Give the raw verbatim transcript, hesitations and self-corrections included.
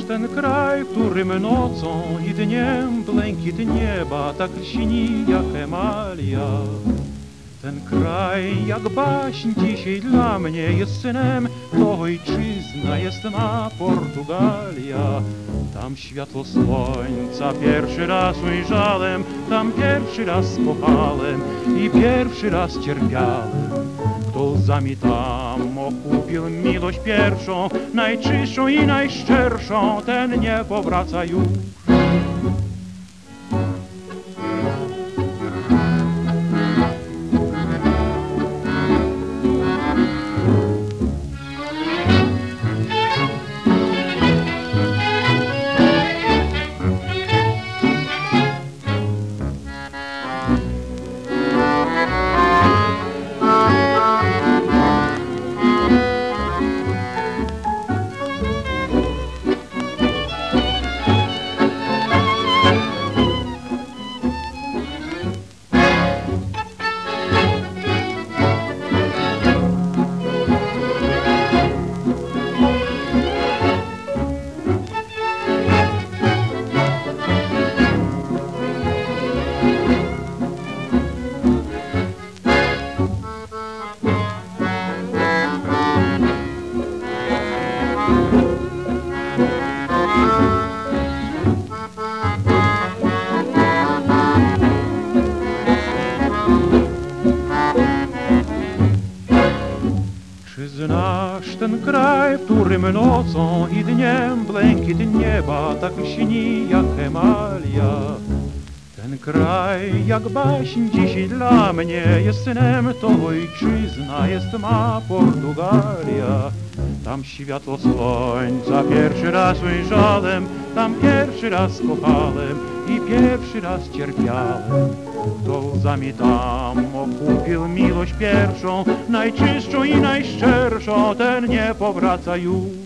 ten kraj, w którym nocą i dniem błękit nieba tak lśni jak emalia. Ten kraj jak baśń dzisiaj dla mnie jest synem, to ojczyzna jest ma Portugalia. Tam światło słońca pierwszy raz ujrzałem, tam pierwszy raz kochałem i pierwszy raz cierpiałem. Kto łzami tam okupił miłość pierwszą, najczystszą i najszczerszą, ten nie powraca już. Czy znasz ten kraj, w którym nocą i dniem błękit nieba tak lśni jak emalia? Ten kraj jak baśń dzisiaj dla mnie jest synem, to ojczyzna jest ma Portugalia. Tam światło słońca pierwszy raz ujrzałem, tam pierwszy raz kochałem i pierwszy raz cierpiałem. Kto łzami tam okupił miłość pierwszą, najczystszą i najszczerszą, ten nie powraca już.